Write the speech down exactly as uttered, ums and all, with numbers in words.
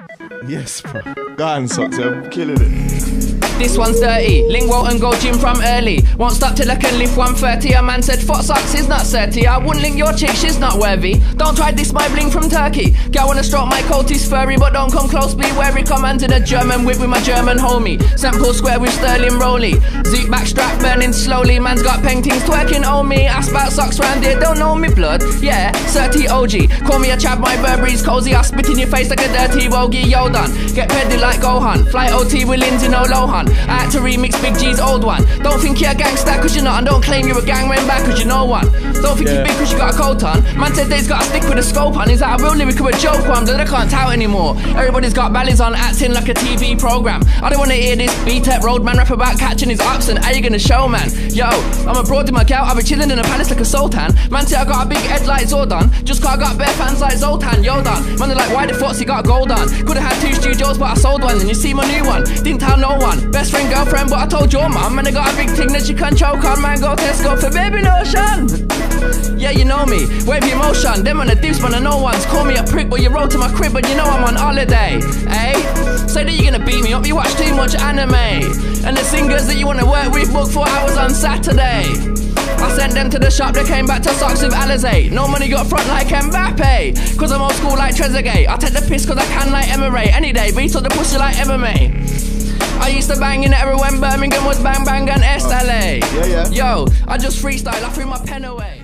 Yes, bro. Go on, Socks, I'm killing it. This one's dirty, link won't and go gym from early. Won't stop till I can lift one thirty. A man said, fuck Socks, is not thirty. I wouldn't link your chick, she's not worthy. Don't try this, my bling from Turkey. Girl wanna stroke my coat is furry, but don't come close, be wary. Come under the German whip with my German homie. Saint Paul Square with Sterling Rolly. Zoot back strap burning slowly. Man's got paintings twerking on me. Ask about Socks round here, don't know me blood. Yeah, thirty O G. Call me a chap, my Burberry's cozy. I spit in your face like a dirty bogey. Yo done, get peddly like Gohan. Fly O T with Lindsay, no Lohan. I had to remix Big G's old one. Don't think you're a gangster cause you're not, and don't claim you're a gang member cause you know one. Don't think yeah. you're big cause you got a coat on. Man said they's got a stick with a scope on. Is that a real lyric or a joke one? But I can't tout anymore. Everybody's got ballads on, acting like a T V program. I don't wanna hear this B-Tech roadman rap about catching his ops and how you gonna show, man. Yo, I'm abroad in my gal, I'll be chilling in a palace like a sultan. Man say I got a big head like Zordon, just cause I got bare fans like Zoltan. Yo done, man they're like why the fuck's he got gold on? Could've had two studios but I sold one, and you see my new one, didn't tell no one. Best friend, girlfriend, but I told your mum. Man I got a big thing that you can choke on. Man go Tesco for baby lotion. Yeah you know me, wave your emotion. Them on the dips man I know ones. Call me a prick but you roll to my crib but you know I'm on holiday. Eh? Say that you're gonna beat me up, you watch too much anime. And the singers that you wanna work with book four hours on Saturday. I sent them to the shop, they came back to Socks with Alizé. No money got front like Mbappe, cause I'm old school like Trezeguet. I take the piss cause I can like M M A. Any day, beat up the pussy like M M A. I used to bang in the era when Birmingham was bang bang and S L A. Yeah, yeah. Yo, I just freestyle, I threw my pen away.